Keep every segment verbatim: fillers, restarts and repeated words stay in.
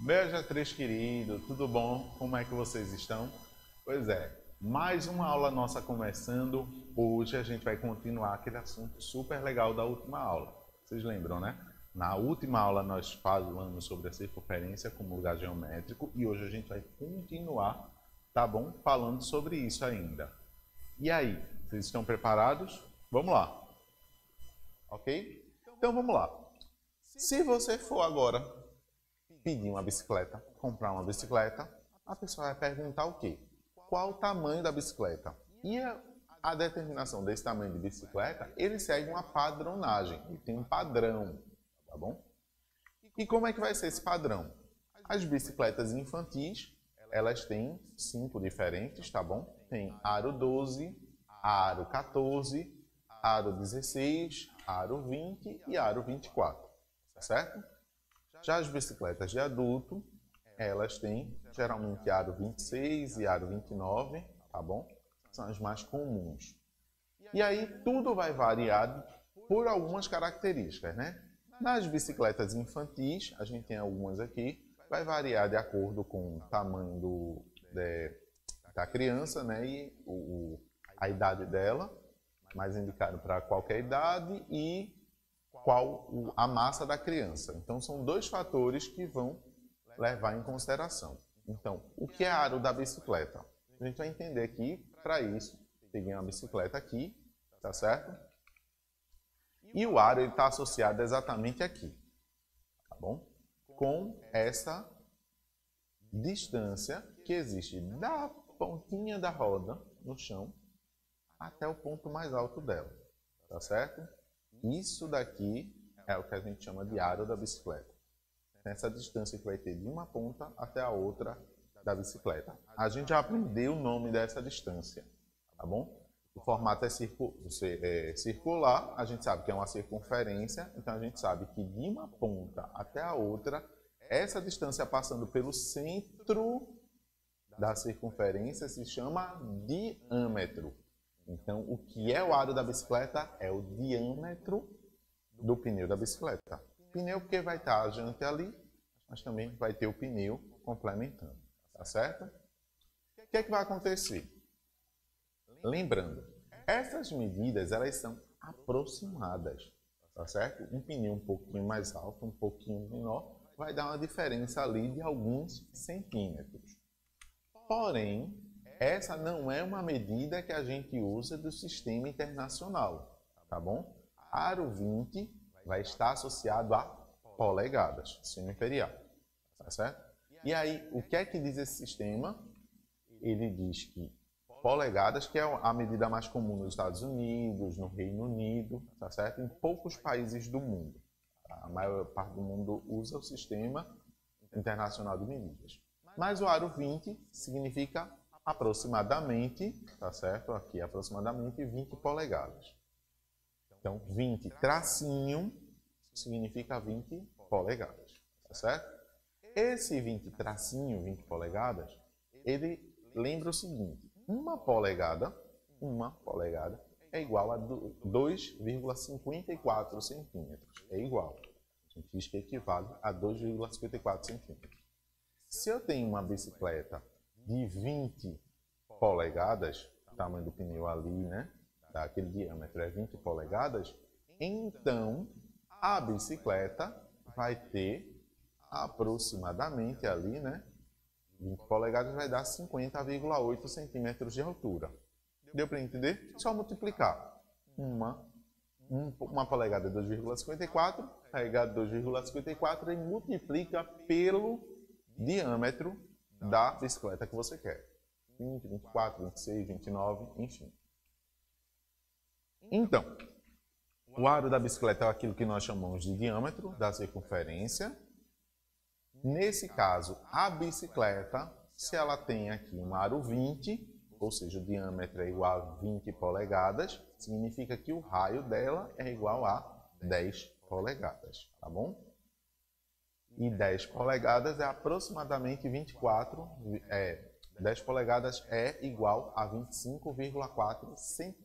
Meu G três querido, tudo bom? Como é que vocês estão? Pois é, mais uma aula nossa começando. Hoje a gente vai continuar aquele assunto super legal da última aula. Vocês lembram, né? Na última aula nós falamos sobre a circunferência como lugar geométrico e hoje a gente vai continuar, tá bom? Falando sobre isso ainda. E aí, vocês estão preparados? Vamos lá. Ok? Então vamos lá. Se você for agora pedir uma bicicleta, comprar uma bicicleta, a pessoa vai perguntar o quê? Qual o tamanho da bicicleta? E a, a determinação desse tamanho de bicicleta, ele segue uma padronagem, ele tem um padrão, tá bom? E como é que vai ser esse padrão? As bicicletas infantis, elas têm cinco diferentes, tá bom? Tem aro doze, aro quatorze, aro dezesseis, aro vinte e aro vinte e quatro, tá certo? Já as bicicletas de adulto, elas têm geralmente aro vinte e seis e aro vinte e nove, tá bom? São as mais comuns. E aí tudo vai variar por algumas características, né? Nas bicicletas infantis, a gente tem algumas aqui, vai variar de acordo com o tamanho do, de, da criança, né? E o, o, a idade dela, mais indicado para qualquer idade, e qual a massa da criança. Então, são dois fatores que vão levar em consideração. Então, o que é aro da bicicleta? A gente vai entender aqui, para isso, peguei uma bicicleta aqui, tá certo? E o aro está associado exatamente aqui, tá bom? Com essa distância que existe da pontinha da roda no chão até o ponto mais alto dela, tá certo? Isso daqui é o que a gente chama de aro da bicicleta. Essa distância que vai ter de uma ponta até a outra da bicicleta. A gente já aprendeu o nome dessa distância, tá bom? O formato é, circu é circular, a gente sabe que é uma circunferência, então a gente sabe que de uma ponta até a outra, essa distância passando pelo centro da circunferência se chama diâmetro. Então, o que é o aro da bicicleta é o diâmetro do pneu da bicicleta. Pneu porque vai estar a jante ali, mas também vai ter o pneu complementando, tá certo? O que é que vai acontecer? Lembrando, essas medidas elas são aproximadas, tá certo? Um pneu um pouquinho mais alto, um pouquinho menor, vai dar uma diferença ali de alguns centímetros. Porém, essa não é uma medida que a gente usa do sistema internacional, tá bom? Aro vinte vai estar associado a polegadas, sistema imperial, tá certo? E aí, o que é que diz esse sistema? Ele diz que polegadas, que é a medida mais comum nos Estados Unidos, no Reino Unido, tá certo? Em poucos países do mundo. Tá? A maior parte do mundo usa o sistema internacional de medidas. Mas o aro vinte significa aproximadamente, tá certo? Aqui, aproximadamente vinte polegadas. Então, vinte tracinho significa vinte polegadas, tá certo? Esse vinte tracinho, vinte polegadas, ele lembra o seguinte, uma polegada, uma polegada é igual a dois vírgula cinquenta e quatro centímetros. É igual. A gente diz que equivale a dois vírgula cinquenta e quatro centímetros. Se eu tenho uma bicicleta de vinte polegadas, o tamanho do pneu ali, né? Daquele diâmetro é vinte polegadas, então a bicicleta vai ter aproximadamente ali, né? vinte polegadas vai dar cinquenta vírgula oito centímetros de altura. Deu para entender? Só multiplicar. Uma, um, uma polegada é dois vírgula cinquenta e quatro, carregado dois vírgula cinquenta e quatro e multiplica pelo diâmetro da bicicleta que você quer. vinte, vinte e quatro, vinte e seis, vinte e nove, enfim. Então, o aro da bicicleta é aquilo que nós chamamos de diâmetro da circunferência. Nesse caso, a bicicleta, se ela tem aqui um aro vinte, ou seja, o diâmetro é igual a vinte polegadas, significa que o raio dela é igual a dez polegadas, tá bom? E dez polegadas é aproximadamente vinte e quatro, é, dez polegadas é igual a vinte e cinco vírgula quatro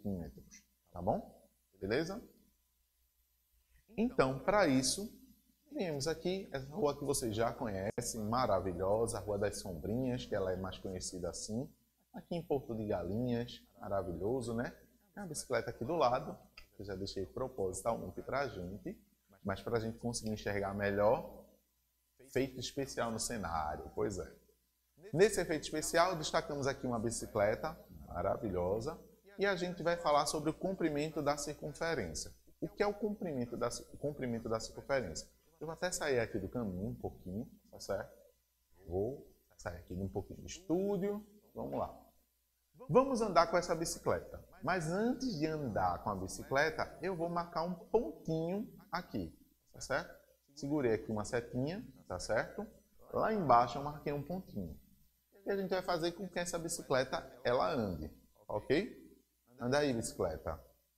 centímetros, tá bom? Beleza? Então, para isso, Viemos aqui, essa rua que vocês já conhecem, maravilhosa, a Rua das Sombrinhas, que ela é mais conhecida assim. Aqui em Porto de Galinhas, maravilhoso, né? Tem uma bicicleta aqui do lado, que eu já deixei propositalmente para a gente, mas para a gente conseguir enxergar melhor, efeito especial no cenário, pois é. Nesse efeito especial, destacamos aqui uma bicicleta maravilhosa e a gente vai falar sobre o comprimento da circunferência. O que é o comprimento da, o comprimento da circunferência? Eu vou até sair aqui do caminho um pouquinho, tá certo? Vou sair aqui de um pouquinho do estúdio, vamos lá. Vamos andar com essa bicicleta, mas antes de andar com a bicicleta, eu vou marcar um pontinho aqui, tá certo? Segurei aqui uma setinha, tá certo? Lá embaixo eu marquei um pontinho. E a gente vai fazer com que essa bicicleta ela ande, ok? Anda aí, bicicleta.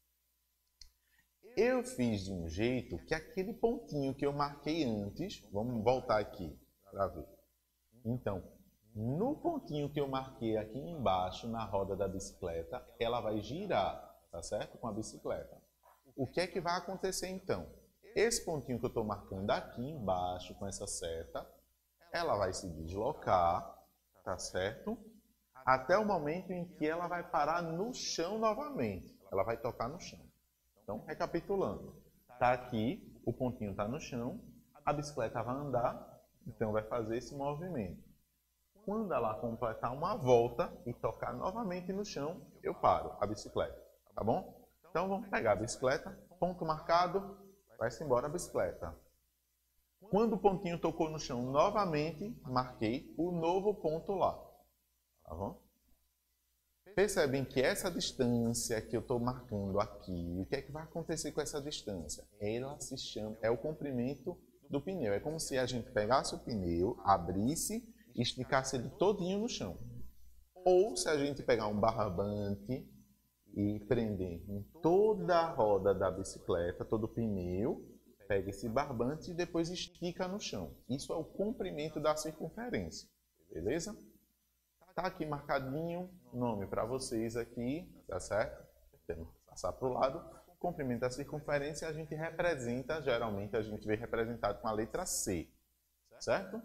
Eu fiz de um jeito que aquele pontinho que eu marquei antes, vamos voltar aqui para ver. Então, no pontinho que eu marquei aqui embaixo, na roda da bicicleta, ela vai girar, tá certo? Com a bicicleta. O que é que vai acontecer então? Esse pontinho que eu estou marcando aqui embaixo, com essa seta, ela vai se deslocar, tá certo? Até o momento em que ela vai parar no chão novamente. Ela vai tocar no chão. Então, recapitulando. Está aqui, o pontinho está no chão, a bicicleta vai andar, então vai fazer esse movimento. Quando ela completar uma volta e tocar novamente no chão, eu paro a bicicleta, tá bom? Então, vamos pegar a bicicleta, ponto marcado, vai-se embora a bicicleta. Quando o pontinho tocou no chão novamente, marquei o novo ponto lá, tá bom? Percebem que essa distância que eu estou marcando aqui, o que é que vai acontecer com essa distância? Ela se chama, é o comprimento do pneu. É como se a gente pegasse o pneu, abrisse e esticasse ele todinho no chão. Ou se a gente pegar um barbante e prender em toda a roda da bicicleta, todo o pneu, pega esse barbante e depois estica no chão. Isso é o comprimento da circunferência, beleza? Tá aqui marcadinho, nome para vocês aqui, tá certo? Temos que passar para o lado. Comprimento da circunferência a gente representa, geralmente a gente vê representado com a letra C, certo?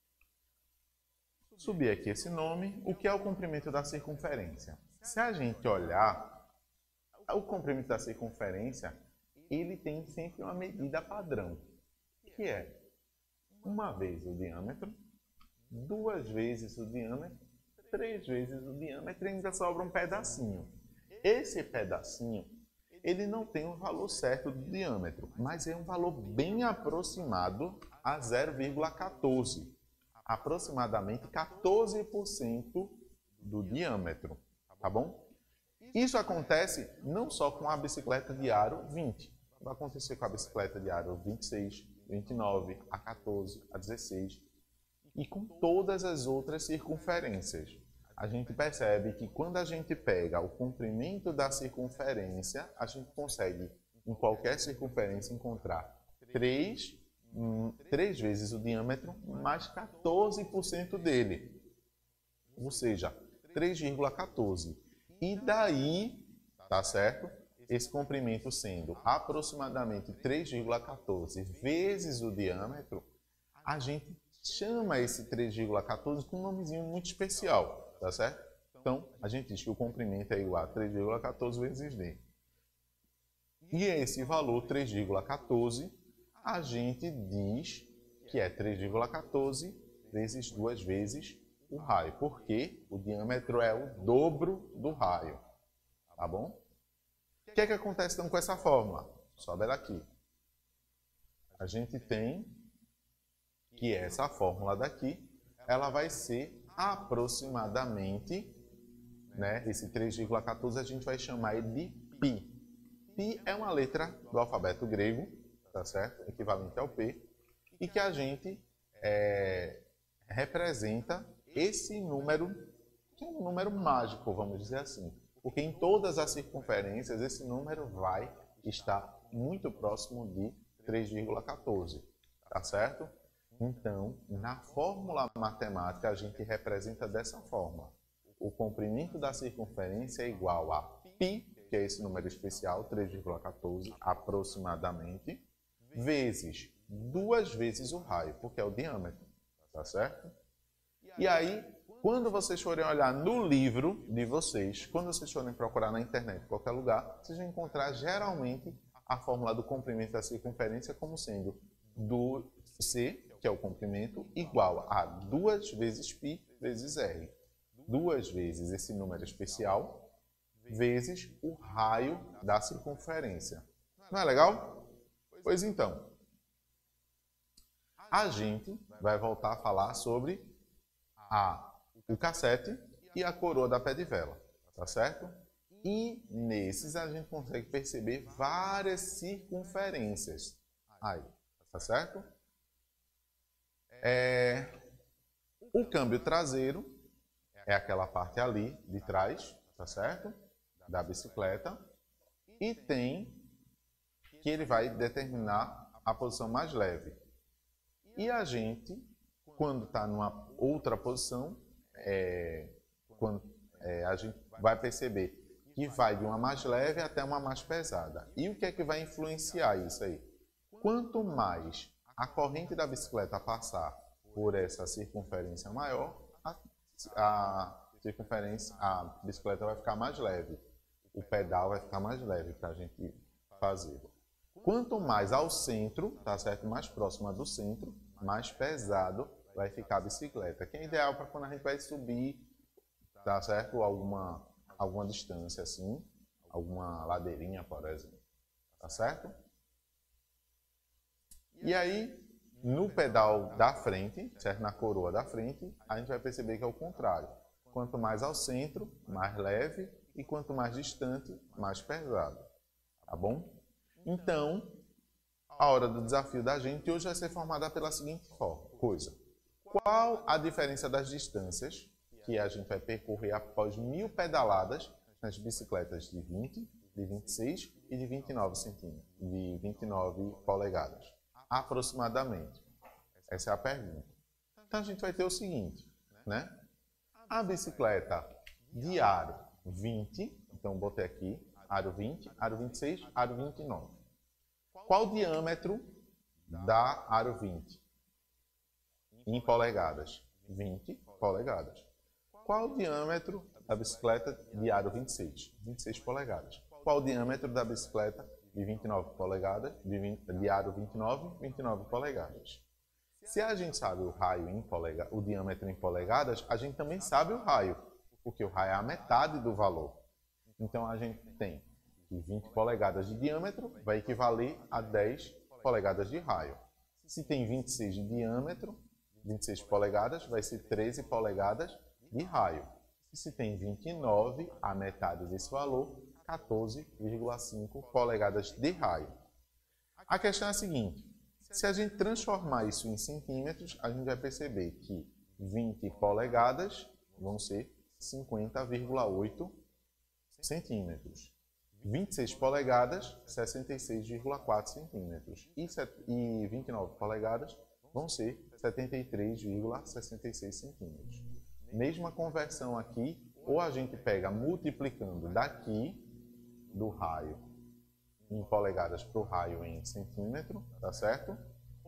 Subir aqui esse nome. O que é o comprimento da circunferência? Se a gente olhar, o comprimento da circunferência, ele tem sempre uma medida padrão, que é uma vez o diâmetro, duas vezes o diâmetro, três vezes o diâmetro e ainda sobra um pedacinho. Esse pedacinho, ele não tem um valor certo do diâmetro, mas é um valor bem aproximado a zero vírgula quatorze. Aproximadamente quatorze por cento do diâmetro, tá bom? Isso acontece não só com a bicicleta de aro vinte. Vai acontecer com a bicicleta de aro vinte e seis, vinte e nove, a quatorze, a dezesseis e com todas as outras circunferências. A gente percebe que quando a gente pega o comprimento da circunferência, a gente consegue, em qualquer circunferência, encontrar três, hum, três vezes o diâmetro mais quatorze por cento dele. Ou seja, três vírgula quatorze. E daí, tá certo? Esse comprimento sendo aproximadamente três vírgula quatorze vezes o diâmetro, a gente chama esse três vírgula quatorze com um nomezinho muito especial. Tá certo? Então, a gente diz que o comprimento é igual a três vírgula quatorze vezes D. E esse valor, três vírgula quatorze, a gente diz que é três vírgula quatorze vezes duas vezes o raio, porque o diâmetro é o dobro do raio. Tá bom? O que é que acontece então com essa fórmula? Sobe ela aqui. A gente tem que essa fórmula daqui, ela vai ser aproximadamente, né, esse três vírgula quatorze a gente vai chamar ele de π. Π é uma letra do alfabeto grego, tá certo? Equivalente ao P, e que a gente é, representa esse número, que é um número mágico, vamos dizer assim. Porque em todas as circunferências esse número vai estar muito próximo de três vírgula quatorze, tá certo? Então, na fórmula matemática, a gente representa dessa forma. O comprimento da circunferência é igual a π, que é esse número especial, três vírgula quatorze, aproximadamente, vezes duas vezes o raio, porque é o diâmetro, tá certo? E aí, quando vocês forem olhar no livro de vocês, quando vocês forem procurar na internet, em qualquer lugar, vocês vão encontrar geralmente a fórmula do comprimento da circunferência como sendo do C, que é o comprimento, igual a duas vezes π vezes r. Duas vezes esse número especial, vezes o raio da circunferência. Não é legal? Pois então, a gente vai voltar a falar sobre a, o cassete e a coroa da pé de vela, tá certo? E nesses a gente consegue perceber várias circunferências. Aí, tá certo? É, o câmbio traseiro é aquela parte ali de trás, tá certo? Da bicicleta. E tem que ele vai determinar a posição mais leve. E a gente, quando está numa outra posição, é, quando, é, a gente vai perceber que vai de uma mais leve até uma mais pesada. E o que é que vai influenciar isso aí? Quanto mais a corrente da bicicleta passar por essa circunferência maior, a, a circunferência, a bicicleta vai ficar mais leve. O pedal vai ficar mais leve para a gente fazer. Quanto mais ao centro, tá certo? Mais próxima do centro, mais pesado vai ficar a bicicleta. Que é ideal para quando a gente vai subir, tá certo? Alguma, alguma distância assim, alguma ladeirinha, por exemplo. Tá certo? E aí, no pedal da frente, certo? Na coroa da frente, a gente vai perceber que é o contrário. Quanto mais ao centro, mais leve, e quanto mais distante, mais pesado. Tá bom? Então, a hora do desafio da gente hoje vai ser formada pela seguinte coisa. Qual a diferença das distâncias que a gente vai percorrer após mil pedaladas nas bicicletas de vinte, de vinte e seis e de vinte e nove centímetros, de vinte e nove polegadas? Aproximadamente. Essa é a pergunta. Então, a gente vai ter o seguinte, né? A bicicleta de aro vinte, então botei aqui, aro vinte, aro vinte e seis, aro vinte e nove. Qual o diâmetro da aro vinte? Em polegadas? vinte polegadas. Qual o diâmetro da bicicleta de aro vinte e seis? vinte e seis polegadas. Qual o diâmetro da bicicleta de vinte e nove polegadas, de, vinte, de aro vinte e nove, vinte e nove polegadas? Se a gente sabe o raio em polegadas, o diâmetro em polegadas, a gente também sabe o raio, porque o raio é a metade do valor. Então a gente tem que vinte polegadas de diâmetro vai equivaler a dez polegadas de raio. Se tem vinte e seis de diâmetro, vinte e seis polegadas vai ser treze polegadas de raio. E se tem vinte e nove, a metade desse valor, quatorze vírgula cinco polegadas de raio. A questão é a seguinte: se a gente transformar isso em centímetros, a gente vai perceber que vinte polegadas vão ser cinquenta vírgula oito centímetros. vinte e seis polegadas, sessenta e seis vírgula quatro centímetros. E vinte e nove polegadas vão ser setenta e três vírgula sessenta e seis centímetros. Mesma conversão aqui, ou a gente pega multiplicando daqui do raio em polegadas para o raio em centímetro, tá certo?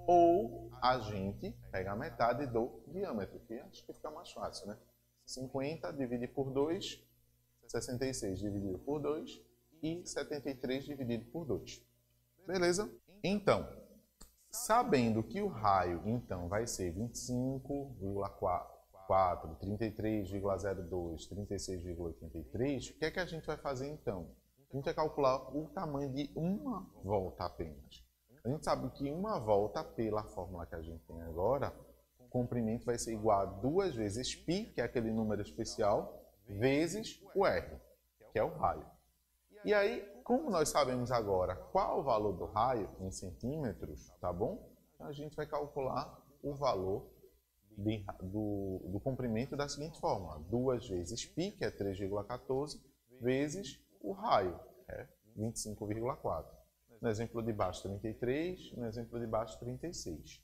Ou a gente pega a metade do diâmetro, que acho que fica mais fácil, né? cinquenta dividido por dois, sessenta e seis dividido por dois e setenta e três dividido por dois. Beleza? Então, sabendo que o raio então vai ser vinte e cinco vírgula quatro, trinta e três vírgula zero dois, trinta e seis vírgula oitenta e três, o que é que a gente vai fazer então? A gente vai calcular o tamanho de uma volta apenas. A gente sabe que uma volta, pela fórmula que a gente tem agora, o comprimento vai ser igual a duas vezes π, que é aquele número especial, vezes o r, que é o raio. E aí, como nós sabemos agora qual o valor do raio em centímetros, tá bom? A gente vai calcular o valor de, do, do comprimento da seguinte forma: duas vezes π, que é três vírgula quatorze, vezes o raio, que é vinte e cinco vírgula quatro. No exemplo de baixo, trinta e três, no exemplo de baixo, trinta e seis.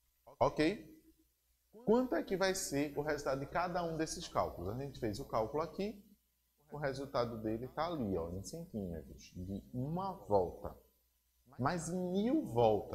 Ok? Quanto é que vai ser o resultado de cada um desses cálculos? A gente fez o cálculo aqui, o resultado dele está ali, ó, em centímetros, de uma volta. Mas em mil voltas,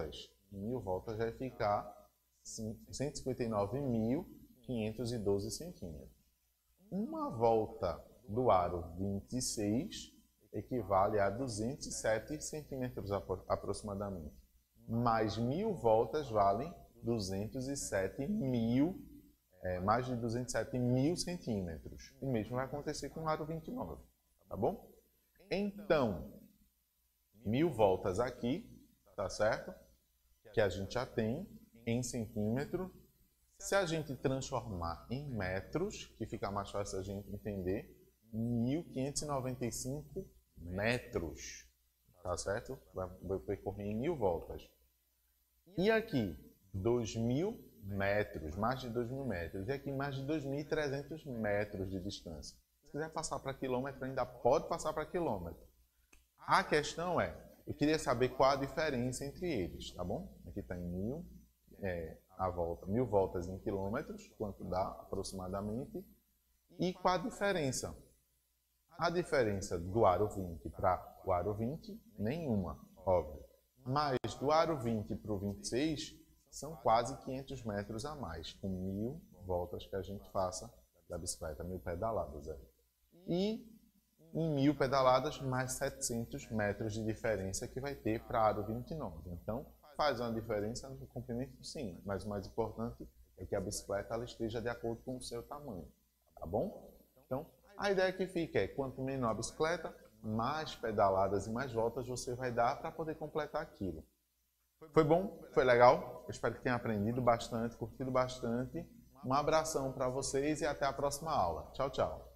mil voltas vai ficar cento e cinquenta e nove mil quinhentos e doze centímetros. Uma volta do aro vinte e seis equivale a duzentos e sete centímetros aproximadamente. Mais mil voltas valem duzentos e sete mil, é, mais de duzentos e sete mil centímetros. O mesmo vai acontecer com o aro vinte e nove, tá bom? Então, mil voltas aqui, tá certo? Que a gente já tem em centímetro. Se a gente transformar em metros, que fica mais fácil a gente entender, mil quinhentos e noventa e cinco metros, tá certo? Vai percorrer em mil voltas. E aqui, dois mil metros, mais de dois mil metros. E aqui, mais de dois mil e trezentos metros de distância. Se quiser passar para quilômetro, ainda pode passar para quilômetro. A questão é, eu queria saber qual a diferença entre eles, tá bom? Aqui está em mil, é, a volta, mil voltas em quilômetros, quanto dá aproximadamente. E qual a diferença? A diferença do aro vinte para o aro vinte, nenhuma, óbvio. Mas do aro vinte para o vinte e seis, são quase quinhentos metros a mais, com mil voltas que a gente faça da bicicleta, mil pedaladas. É. E em mil pedaladas, mais setecentos metros de diferença que vai ter para aro vinte e nove. Então, faz uma diferença no comprimento, sim, mas o mais importante é que a bicicleta ela esteja de acordo com o seu tamanho, tá bom? Então, a ideia que fica é, quanto menor a bicicleta, mais pedaladas e mais voltas você vai dar para poder completar aquilo. Foi bom? Foi legal? Eu espero que tenham aprendido bastante, curtido bastante. Um abração para vocês e até a próxima aula. Tchau, tchau.